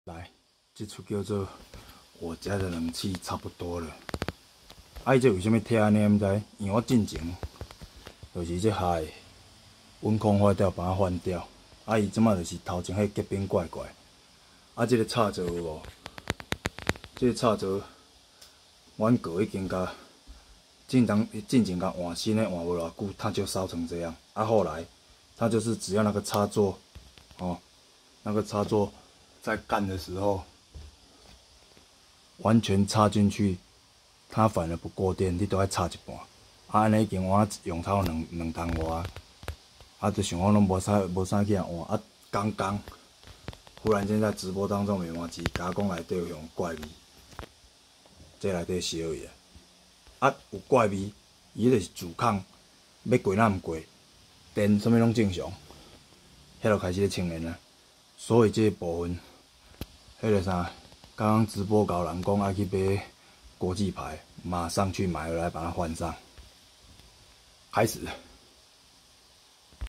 来，这出叫做我家的冷气差不多了。啊，伊这为什么贴安尼毋知？因为我进前就是这下的温控坏掉，把它换掉。啊，伊即马就是头前迄结冰怪怪。啊，这个插座有无？这个插座，阮哥已经甲进前甲换新的，换无偌久，它就烧成这样。啊，后来它就是只要那个插座，哦，那个插座。 在干的时候，完全插进去，它反而不过电，你都要插一半。啊，安尼已经我用头两桶外，啊，就想讲拢无啥去换。啊，刚刚忽然间在直播当中，面换机，甲我讲内底有用怪味，这内底烧伊啊，有怪味，伊就是主控要过哪毋过，电啥物拢正常，迄就开始咧清燃啊。所以这个部分。 迄个啥，刚刚直播搞人讲爱去买国际牌，马上去买回来把它换上。开始。